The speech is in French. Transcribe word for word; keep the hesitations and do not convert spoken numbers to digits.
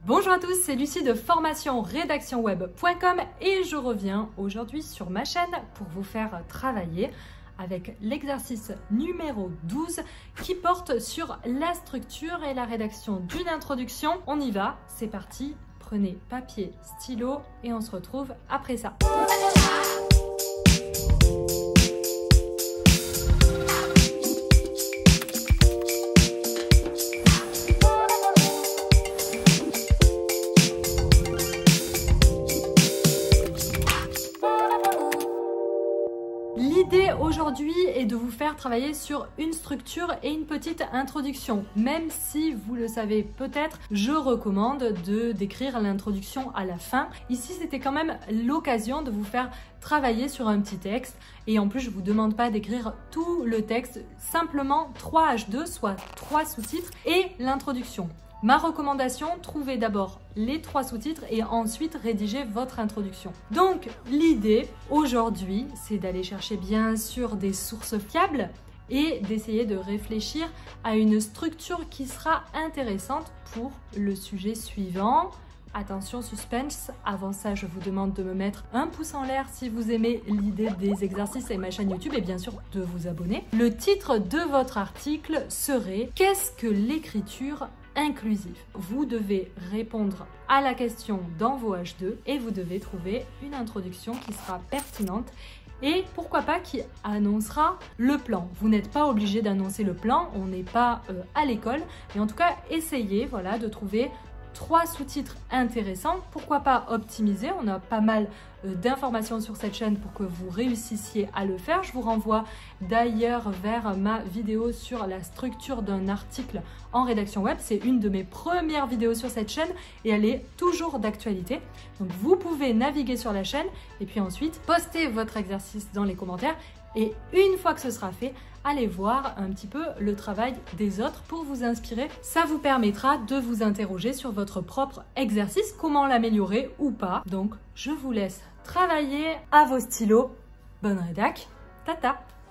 Bonjour à tous, c'est Lucie de formation rédaction web point com et je reviens aujourd'hui sur ma chaîne pour vous faire travailler avec l'exercice numéro douze qui porte sur la structure et la rédaction d'une introduction. On y va, c'est parti, prenez papier, stylo et on se retrouve après ça. L'idée aujourd'hui est de vous faire travailler sur une structure et une petite introduction. Même si vous le savez peut-être, je recommande de d'écrire l'introduction à la fin. Ici, c'était quand même l'occasion de vous faire travailler sur un petit texte. Et en plus, je ne vous demande pas d'écrire tout le texte, simplement trois H deux, soit trois sous-titres et l'introduction. Ma recommandation, trouvez d'abord les trois sous-titres et ensuite rédigez votre introduction. Donc l'idée aujourd'hui, c'est d'aller chercher bien sûr des sources fiables et d'essayer de réfléchir à une structure qui sera intéressante pour le sujet suivant. Attention suspense, avant ça je vous demande de me mettre un pouce en l'air si vous aimez l'idée des exercices et ma chaîne YouTube et bien sûr de vous abonner. Le titre de votre article serait « Qu'est-ce que l'écriture inclusive ?» Vous devez répondre à la question dans vos H deux et vous devez trouver une introduction qui sera pertinente et pourquoi pas qui annoncera le plan. Vous n'êtes pas obligé d'annoncer le plan, on n'est pas euh, à l'école, mais en tout cas essayez voilà, de trouver trois sous-titres intéressants, pourquoi pas optimiser, on a pas mal d'informations sur cette chaîne pour que vous réussissiez à le faire. Je vous renvoie d'ailleurs vers ma vidéo sur la structure d'un article en rédaction web, c'est une de mes premières vidéos sur cette chaîne et elle est toujours d'actualité. Donc vous pouvez naviguer sur la chaîne et puis ensuite poster votre exercice dans les commentaires. Et une fois que ce sera fait, allez voir un petit peu le travail des autres pour vous inspirer. Ça vous permettra de vous interroger sur votre propre exercice, comment l'améliorer ou pas. Donc, je vous laisse travailler à vos stylos. Bonne rédac, tata!